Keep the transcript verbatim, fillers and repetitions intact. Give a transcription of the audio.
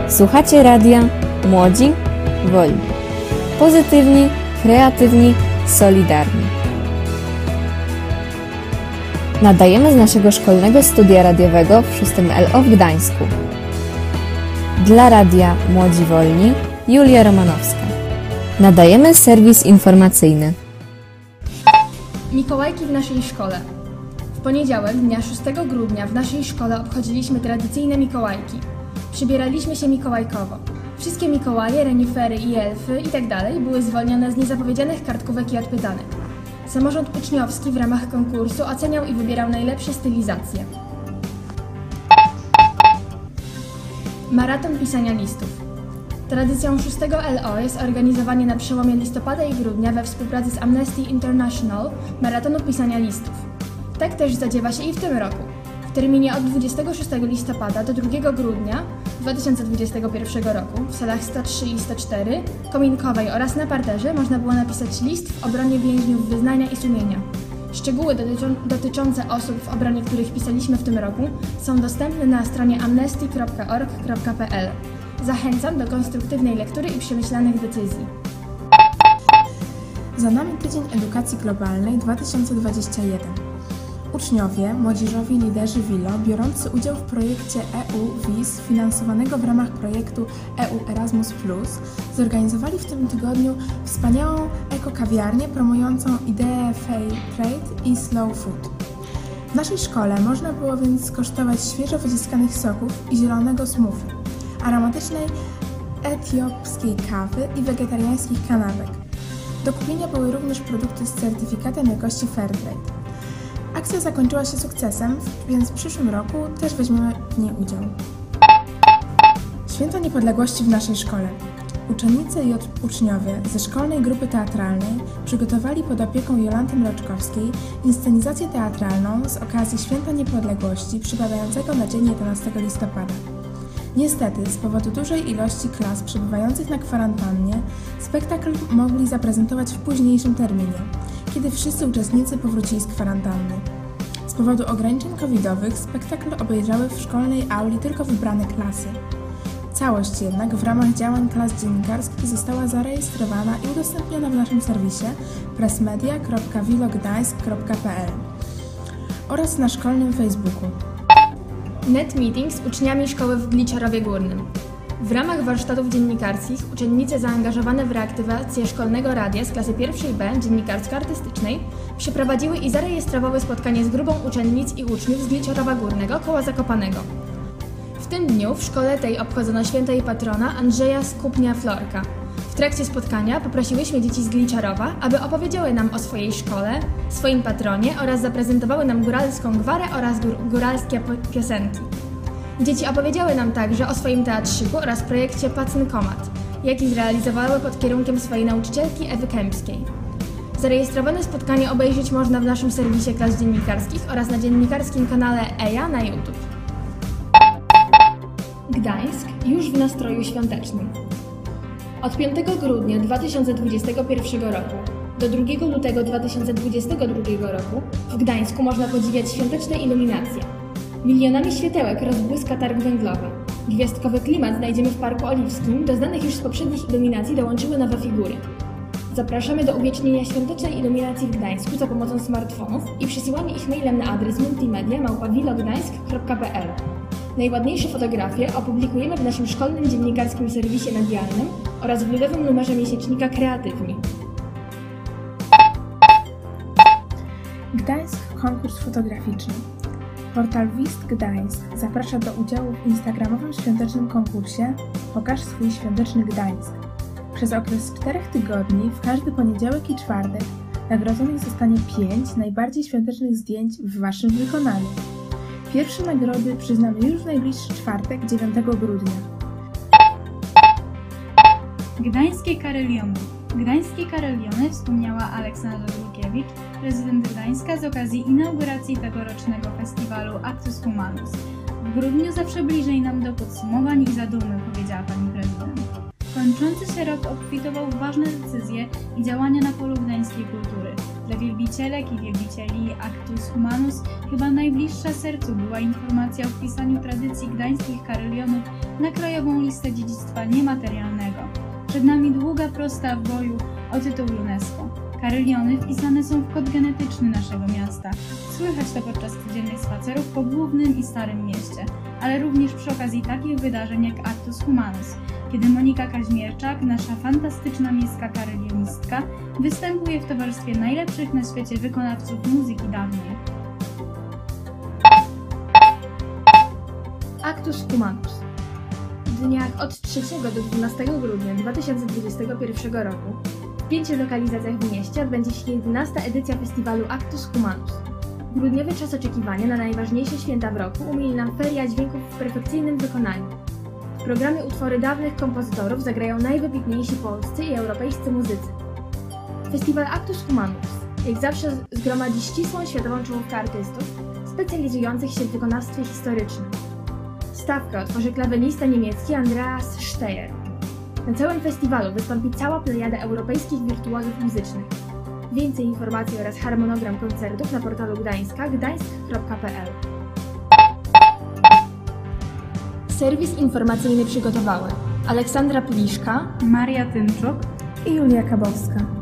Słuchacie radia Młodzi Wolni. Pozytywni, kreatywni, solidarni. Nadajemy z naszego szkolnego studia radiowego w szóstym L O w Gdańsku. Dla radia Młodzi Wolni Julia Romanowska. Nadajemy serwis informacyjny. Mikołajki w naszej szkole. W poniedziałek, dnia szóstego grudnia, w naszej szkole obchodziliśmy tradycyjne Mikołajki. Przybieraliśmy się mikołajkowo. Wszystkie Mikołaje, renifery i elfy itd. były zwolnione z niezapowiedzianych kartkówek i odpytanek. Samorząd uczniowski w ramach konkursu oceniał i wybierał najlepsze stylizacje. Maraton pisania listów. Tradycją szóstego L O jest organizowanie na przełomie listopada i grudnia we współpracy z Amnesty International maratonu pisania listów. Tak też zadziewa się i w tym roku. W terminie od dwudziestego szóstego listopada do drugiego grudnia dwa tysiące dwudziestego pierwszego roku w salach sto trzy i sto cztery, kominkowej oraz na parterze można było napisać list w obronie więźniów wyznania i sumienia. Szczegóły dotyczą, dotyczące osób, w obronie których pisaliśmy w tym roku, są dostępne na stronie amnesty kropka org kropka p l. Zachęcam do konstruktywnej lektury i przemyślanych decyzji. Za nami Tydzień Edukacji Globalnej dwa tysiące dwudziesty pierwszy. Uczniowie, młodzieżowi liderzy W I L O, biorący udział w projekcie E U W I S finansowanego w ramach projektu E U Erasmus plus, zorganizowali w tym tygodniu wspaniałą eko-kawiarnię promującą ideę Fair Trade i Slow Food. W naszej szkole można było więc skosztować świeżo wyciskanych soków i zielonego smoothie, aromatycznej etiopskiej kawy i wegetariańskich kanapek. Do kupienia były również produkty z certyfikatem jakości Fairtrade. Akcja zakończyła się sukcesem, więc w przyszłym roku też weźmiemy w niej udział. Święto Niepodległości w naszej szkole. Uczennice i uczniowie ze szkolnej grupy teatralnej przygotowali pod opieką Jolanty Mroczkowskiej inscenizację teatralną z okazji Święta Niepodległości przypadającego na dzień jedenastego listopada. Niestety, z powodu dużej ilości klas przebywających na kwarantannie, spektakl mogli zaprezentować w późniejszym terminie, kiedy wszyscy uczestnicy powrócili z kwarantanny. Z powodu ograniczeń covidowych spektakl obejrzały w szkolnej auli tylko wybrane klasy. Całość jednak w ramach działań klas dziennikarskich została zarejestrowana i udostępniona w naszym serwisie pressmedia kropka wilogdańsk kropka p l oraz na szkolnym Facebooku. Net meeting z uczniami szkoły w Gliczorowie Górnym. W ramach warsztatów dziennikarskich uczennice zaangażowane w reaktywację szkolnego radia z klasy pierwszej B dziennikarsko-artystycznej przeprowadziły i zarejestrowały spotkanie z grupą uczennic i uczniów z Gliczorowa Górnego koło Zakopanego. W tym dniu w szkole tej obchodzono święto jej patrona Andrzeja Skupnia-Florka. W trakcie spotkania poprosiłyśmy dzieci z Gliczorowa, aby opowiedziały nam o swojej szkole, swoim patronie oraz zaprezentowały nam góralską gwarę oraz gór- góralskie piosenki. Dzieci opowiedziały nam także o swoim teatrzyku oraz projekcie Pacnkomat, jaki zrealizowały pod kierunkiem swojej nauczycielki Ewy Kępskiej. Zarejestrowane spotkanie obejrzeć można w naszym serwisie klas dziennikarskich oraz na dziennikarskim kanale E J A na YouTube. Gdańsk już w nastroju świątecznym. Od piątego grudnia dwa tysiące dwudziestego pierwszego roku do drugiego lutego dwa tysiące dwudziestego drugiego roku w Gdańsku można podziwiać świąteczne iluminacje. Milionami światełek rozbłyska targ węglowy. Gwiazdkowy klimat znajdziemy w Parku Oliwskim, do znanych już z poprzednich iluminacji dołączyły nowe figury. Zapraszamy do uwiecznienia świątecznej iluminacji w Gdańsku za pomocą smartfonów i przesyłania ich mailem na adres multimedia małpa wilogdańsk kropka p l. Najładniejsze fotografie opublikujemy w naszym szkolnym dziennikarskim serwisie medialnym oraz w ludowym numerze miesięcznika Kreatywni. Gdańsk konkurs fotograficzny. Portal Wist Gdańsk zaprasza do udziału w instagramowym świątecznym konkursie Pokaż swój świąteczny Gdańsk. Przez okres czterech tygodni w każdy poniedziałek i czwartek nagrodzonych zostanie pięć najbardziej świątecznych zdjęć w Waszym wykonaniu. Pierwsze nagrody przyznamy już w najbliższy czwartek, dziewiątego grudnia. Gdańskie Karyliony. Gdańskie Karyliony wspomniała Aleksandra Długiewicz, prezydent Gdańska z okazji inauguracji tegorocznego festiwalu Actus Humanus. W grudniu zawsze bliżej nam do podsumowań i zadumy, powiedziała pani prezydent. Kończący się rok obfitował w ważne decyzje i działania na polu gdańskiej kultury. Dla wielbicielek i wielbicieli Actus Humanus chyba najbliższa sercu była informacja o wpisaniu tradycji gdańskich karylionów na krajową listę dziedzictwa niematerialnego. Przed nami długa prosta w boju o tytuł UNESCO. Karyliony wpisane są w kod genetyczny naszego miasta. Słychać to podczas codziennych spacerów po głównym i starym mieście, ale również przy okazji takich wydarzeń jak Actus Humanus, kiedy Monika Kaźmierczak, nasza fantastyczna miejska karylionistka, występuje w towarzystwie najlepszych na świecie wykonawców muzyki dawnej. Actus Humanus. W dniach od trzeciego do dwunastego grudnia dwa tysiące dwudziestego pierwszego roku w pięciu lokalizacjach w mieście odbędzie się jedenasta edycja festiwalu Actus Humanus. Grudniowy czas oczekiwania na najważniejsze święta w roku umieli nam feria dźwięków w perfekcyjnym wykonaniu. W programie utwory dawnych kompozytorów zagrają najwybitniejsi polscy i europejscy muzycy. Festiwal Actus Humanus, jak zawsze, zgromadzi ścisłą światową czołówkę artystów specjalizujących się w wykonawstwie historycznym. Stawkę otworzy klawelista niemiecki Andreas Steyer. Na całym festiwalu wystąpi cała plejada europejskich wirtuozów muzycznych. Więcej informacji oraz harmonogram koncertów na portalu Gdańska gdańsk kropka p l. Serwis informacyjny przygotowały Aleksandra Pliszka, Maria Tymczuk i Julia Kabowska.